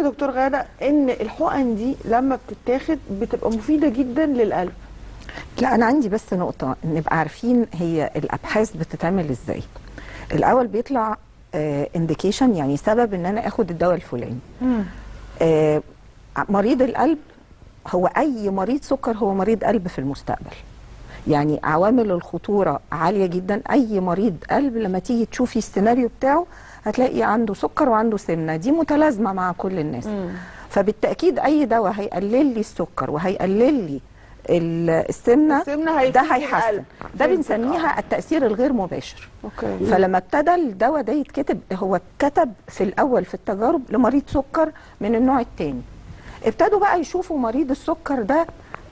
يا دكتور غادة ان الحقن دي لما بتتاخد بتبقى مفيده جدا للقلب؟ لا، انا عندي بس نقطه نبقى عارفين هي الابحاث بتتعمل ازاي. الاول بيطلع انديكيشن، يعني سبب ان انا اخد الدواء الفلاني. مريض القلب هو اي مريض سكر هو مريض قلب في المستقبل، يعني عوامل الخطوره عاليه جدا. اي مريض قلب لما تيجي تشوفي السيناريو بتاعه هتلاقي عنده سكر وعنده سمنه، دي متلازمه مع كل الناس. فبالتاكيد اي دواء هيقلل لي السكر وهيقلل لي السمنه ده هيحسن. ده بنسميها التاثير الغير مباشر. اوكي. فلما ابتدى الدواء ده يتكتب، هو اتكتب في الاول في التجارب لمريض سكر من النوع الثاني. ابتدوا بقى يشوفوا مريض السكر ده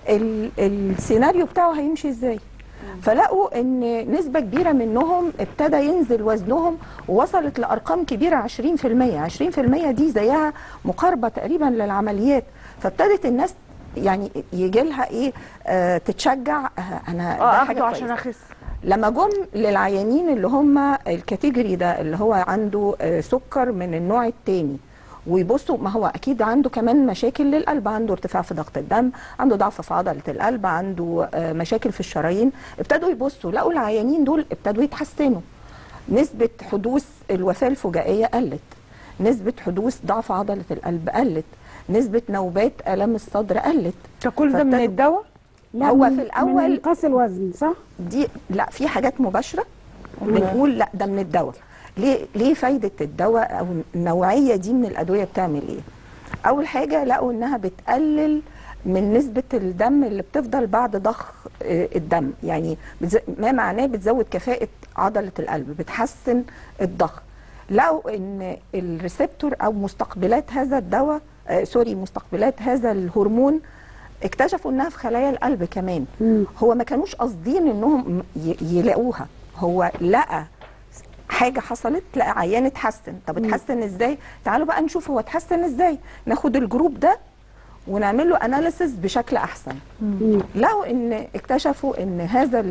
السيناريو بتاعه هيمشي ازاي. فلقوا ان نسبة كبيرة منهم ابتدى ينزل وزنهم ووصلت لأرقام كبيرة 20%. 20% دي زيها مقاربة تقريبا للعمليات. فابتدت الناس يعني يجي لها ايه، تتشجع، انا ده حاجة عشان كويسة. اخس. لما جم للعيانين اللي هم الكاتيجوري ده اللي هو عنده سكر من النوع الثاني، ويبصوا ما هو اكيد عنده كمان مشاكل للقلب، عنده ارتفاع في ضغط الدم، عنده ضعف في عضله القلب، عنده مشاكل في الشرايين. ابتدوا يبصوا لقوا العيانين دول ابتدوا يتحسنوا، نسبه حدوث الوفاه الفجائيه قلت، نسبه حدوث ضعف عضله القلب قلت، نسبه نوبات الام الصدر قلت. ده كل ده من الدواء؟ لا، هو من في الاول من انقاص الوزن صح؟ دي لا، في حاجات مباشره بنقول لا ده من الدواء. ليه فايده الدواء او النوعيه دي من الادويه بتعمل ايه؟ اول حاجه لقوا انها بتقلل من نسبه الدم اللي بتفضل بعد ضخ الدم، يعني ما معناه بتزود كفاءه عضله القلب، بتحسن الضخ. لقوا ان الريسبتور او مستقبلات هذا الدواء مستقبلات هذا الهرمون اكتشفوا انها في خلايا القلب كمان. هو ما كانوش قاصدين انهم يلاقوها، هو لقى حاجه حصلت، لقى عيان اتحسن. طب اتحسن ازاي؟ تعالوا بقى نشوف هو اتحسن ازاي، ناخد الجروب ده ونعمل له اناليسيس بشكل احسن. لقوا ان اكتشفوا ان هذا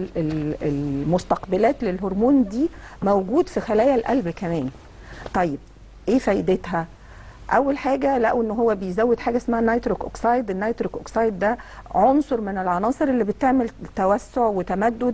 المستقبلات للهرمون دي موجود في خلايا القلب كمان. طيب ايه فايدتها؟ اول حاجه لقوا ان هو بيزود حاجه اسمها نيتروك اوكسايد. النيتروك اوكسايد ده عنصر من العناصر اللي بتعمل توسع وتمدد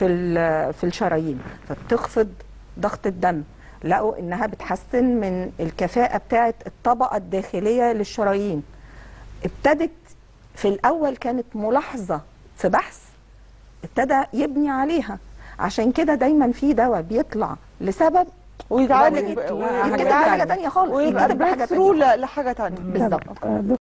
في الشرايين، فبتخفض ضغط الدم. لقوا انها بتحسن من الكفاءه بتاعه الطبقه الداخليه للشرايين. ابتدت في الاول كانت ملاحظه في بحث، ابتدى يبني عليها. عشان كده دايما في دواء بيطلع لسبب ويتعالج حاجه ثانيه خالص، ويبقى بريك ثرو لحاجه ثانيه. بالظبط.